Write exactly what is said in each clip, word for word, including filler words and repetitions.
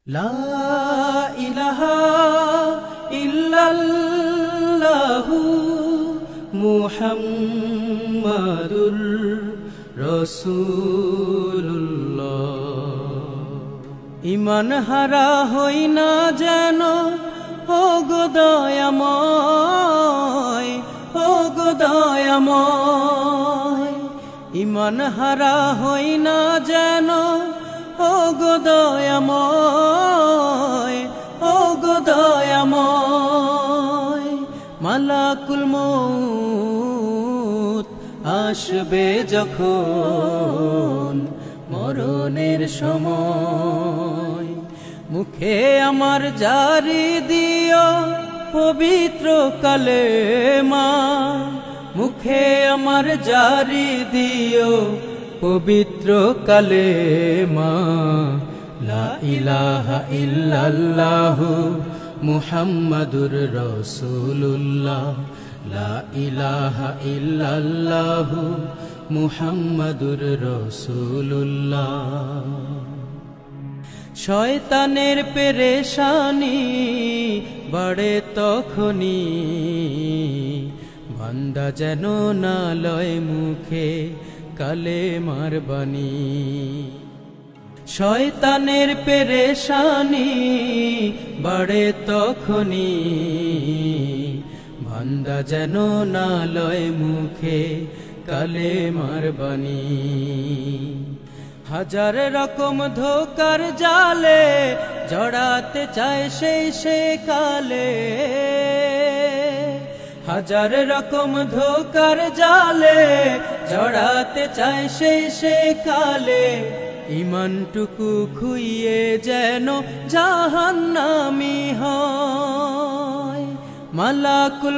লা ইলাহা ইল্লাল্লাহু মুহাম্মাদুর রাসূলুল্লাহ। ঈমান হারা হই না যেন ও গো দয়াময়, ও গো দয়াময়। ঈমান হারা হই না যেন ও গো দয়াময়, ও গো দয়াময়। মালাকুল মউত আসবে যখন মরণের সময়, মুখে আমার জারি দিও পবিত্র কালেমা, মুখে আমার জারি দিও পবিত্র কালেমা। লা ইলাহা ইল্লাল্লাহু মুহাম্মাদুর রাসূলুল্লাহ, লা ইলাহা ইল্লাল্লাহু মুহাম্মাদুর রাসূলুল্লাহ। শয়তানের পেরেশানি বাড়ে তখনই, বান্দা যেন না লয় মুখে কালেমার বাণী। শয়তানের পেরেশানি বাড়ে তখনই, বান্দা যেন না লয় মুখে কালেমার বাণী। হাজার রকম ধোকার জালে জড়াতে চায় সেই সে কালে, হাজার রকম ধোকার জালে জড়াতে চায় সেই সে কালে। ঈমানটুকু খুইয়ে যেন জাহান্নামী হয়। মালাকুল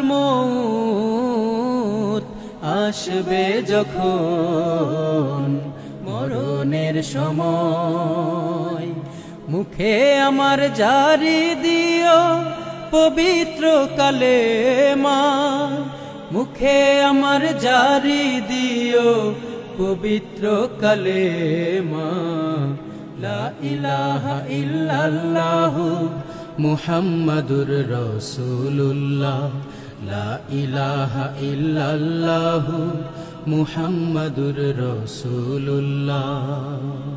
মউত আসবে যখন মরণের সময়, মুখে আমার জারি দিও পবিত্র কালেমা, মুখে আমার জারি দিও পবিত্র কালেমা। লা ইলাহা ইল্লাল্লাহু মুহাম্মাদুর রাসূলুল্লাহ, লা ইলাহা ইল্লাল্লাহু মুহাম্মাদুর রাসূলুল্লাহ।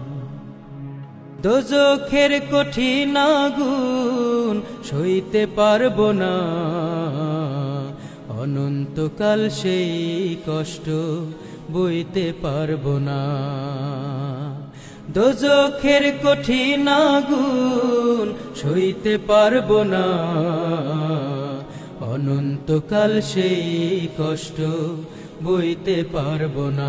দোজখের কঠিন আগুন সইতে পারবো না, অনন্তকাল সেই কষ্ট বইতে পারবো না। দোজখের কঠিন আগুন সইতে পারবো না, অনন্তকাল সেই কষ্ট বইতে পারবো না।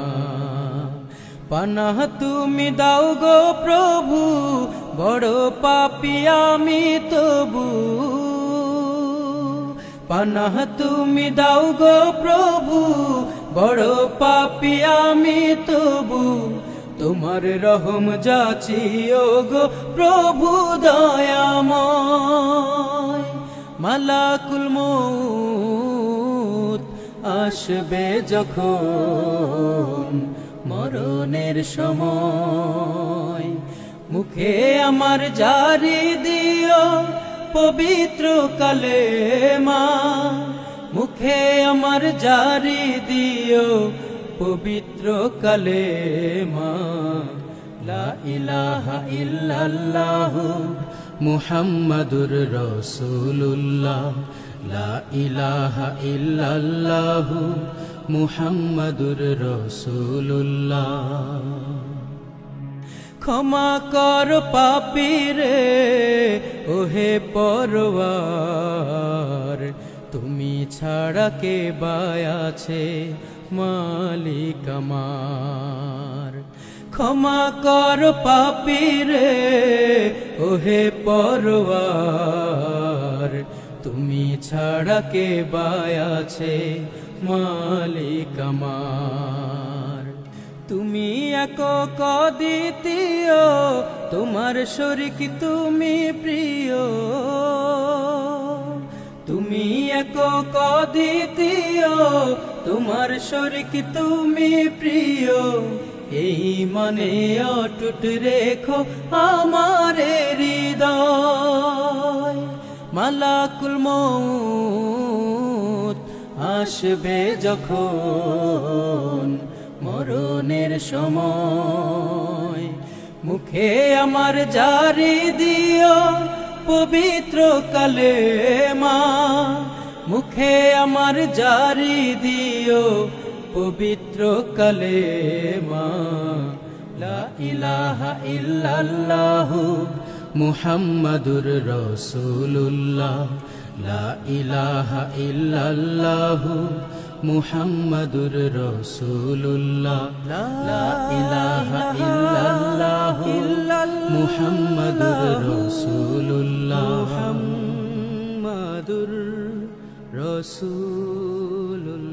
পানাহ তুমি দাও গো প্রভু, বড় পাপী আমি তবু। পানাহ তুমি দাও গো প্রভু, বড় পাপী আমি তবু। তোমার রহম যাচি ও গো প্রভু দয়াময়। মালাকুল মউত আসবে যখন মরণের সময়, মুখে আমার জারি দিও পবিত্র কালেমা, মুখে আমার জারি দিও পবিত্র কালেমা। লা ইলাহা ইল্লাল্লাহু মুহাম্মাদুর রাসূলুল্লাহ, লা ইলাহা ইল্লাল্লাহু মুহাম্মাদুর রাসূলুল্লাহ। ক্ষমা কর পাপী রে ওহে পরওয়ার, তুমি ছাড়া কে বায়াছে মালিক আমার। ক্ষমা কর পাপী রে ওহে পরওয়ার, তুমি ছাড়া কে বায়াছে মালিক আমার। তুমি একক অদ্বিতীয়, তোমার শরীক তুমি প্রিয়। তুমি একক অদ্বিতীয়, তোমার শরীক তুমি প্রিয়। এই মনে অটুট রেখো আমারে হৃদয়। মালাকুল মউত আসবে যখন মরণের সময়, মুখে আমার জারি দিও পবিত্র কালেমা, মুখে আমার জারি দিও পবিত্র কালেমা। লা ইলাহা ইল্লাল্লাহু মুহাম্মাদুর রাসূলুল্লাহ, লা ইলাহা ইল্লাল্লাহু মুহাম্মাদুর রাসূলুল্লাহ, লা ইলাহা ইল্লাল্লাহু মুহাম্মাদুর রাসূলুল্লাহ, মুহাম্মাদুর রাসূলুল্লাহ।